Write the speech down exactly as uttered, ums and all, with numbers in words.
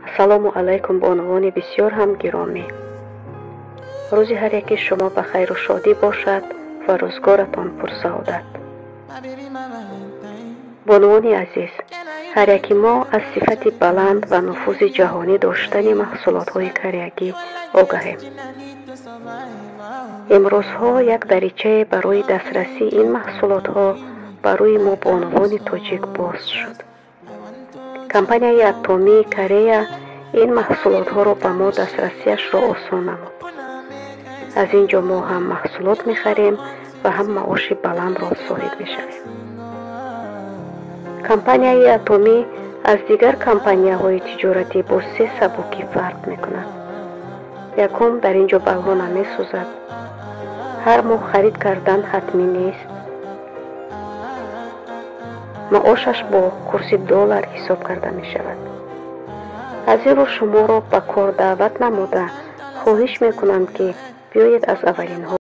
ассалому алайкум ба унвони бисёр ҳам гиромӣ. рӯзи ҳар яки шумо ба хайру шодӣ бошад ва рӯзгоратон пурсаодат. бонувони азиз, ҳар яки мо аз сифати баланд ва нуфузи ҷаҳонӣ доштани маҳсулотҳои кореягӣ огаҳем. имрӯзҳо як даричае барои дастрасии ин маҳсулотҳо ба рӯи мо бонувони тоҷик боз шуд. компанияи атомии Корея ин маҳсулотҳоро ба мо дастрасиашро осон намуд. аз ин ҷо мо ҳам маҳсулот мехарем ва ҳам маоши баландро соҳиб мешавем. компанияи атомӣ аз дигар компанияҳои тиҷоратӣ бо се сабукӣ фарқ мекунад. якум, дар ин ҷо балҳо намесӯзад. ҳар моҳ харид кардан ҳатмӣ нест. маошаш бо курси доллар ҳисоб карда мешавад. аз ин рӯ шуморо ба кор даъват намуда хоҳиш мекунанд ки биёед аз аввалинҳо